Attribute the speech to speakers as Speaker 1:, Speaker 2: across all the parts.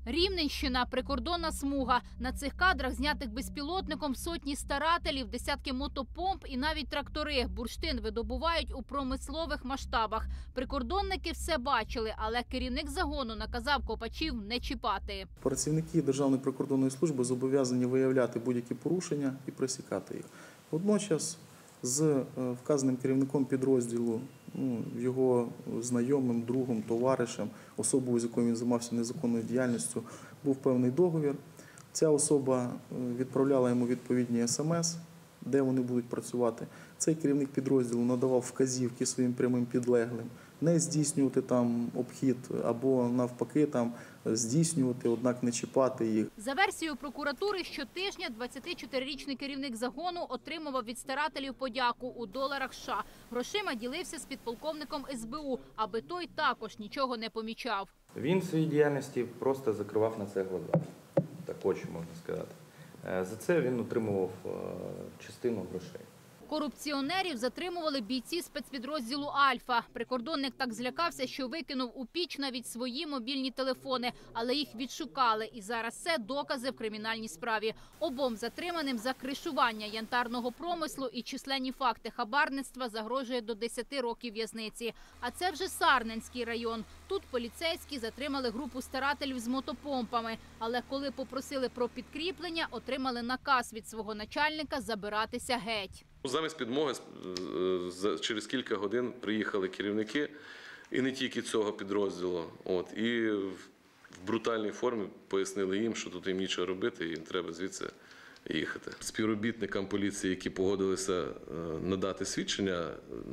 Speaker 1: Рівненщина – прикордонна смуга. На цих кадрах, знятих безпілотником, сотні старателів, десятки мотопомп і навіть трактори. Бурштин видобувають у промислових масштабах. Прикордонники все бачили, але керівник загону наказав копачів не чіпати.
Speaker 2: Працівники Державної прикордонної служби зобов'язані виявляти будь-які порушення і пресікати їх. Водночас з вказаним керівником підрозділу, його знайомим, другом, товаришем, особою, з якою він займався незаконною діяльністю, був певний договір. Ця особа відправляла йому відповідні смс, де вони будуть працювати. Цей керівник підрозділу надавав вказівки своїм прямим підлеглим не здійснювати там обхід або навпаки там здійснювати, однак не чіпати їх.
Speaker 1: За версією прокуратури, щотижня 24-річний керівник загону отримував від старателів подяку у доларах США. Грошима ділився з підполковником СБУ, аби той також нічого не помічав.
Speaker 3: Він в своїй діяльності просто закривав на це глаза, так очі можна сказати. За це він отримував частину грошей.
Speaker 1: Корупціонерів затримували бійці спецпідрозділу «Альфа». Прикордонник так злякався, що викинув у піч навіть свої мобільні телефони, але їх відшукали. І зараз це докази в кримінальній справі. Обом затриманим за кришування янтарного промислу і численні факти хабарництва загрожує до 10 років в'язниці. А це вже Сарненський район. Тут поліцейські затримали групу старателів з мотопомпами. Але коли попросили про підкріплення, отримали наказ від свого начальника забиратися геть.
Speaker 4: Замість підмоги через кілька годин приїхали керівники, і не тільки цього підрозділу, і в брутальній формі пояснили їм, що тут їм нічого робити, і їм треба звідси їхати. Співробітникам поліції, які погодилися надати свідчення,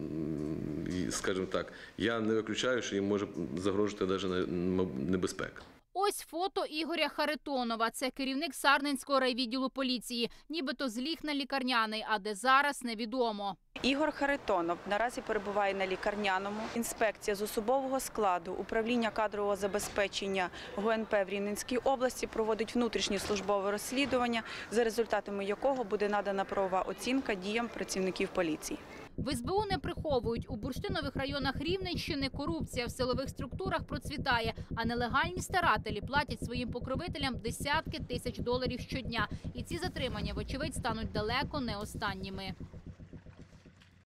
Speaker 4: скажімо так, я не виключаю, що їм може загрожувати навіть небезпека.
Speaker 1: Ось фото Ігоря Харитонова. Це керівник Сарненського райвідділу поліції. Нібито зліг на лікарняний, а де зараз – невідомо.
Speaker 5: Ігор Харитонов наразі перебуває на лікарняному. Інспекція з особового складу управління кадрового забезпечення ГУНП в Рівненській області проводить внутрішнє службове розслідування, за результатами якого буде надана правова оцінка діям працівників поліції.
Speaker 1: В СБУ не приховують. У бурштинових районах Рівненщини корупція в силових структурах процвітає, а нелегальні старателі платять своїм покровителям десятки тисяч доларів щодня. І ці затримання, вочевидь, стануть далеко не останніми.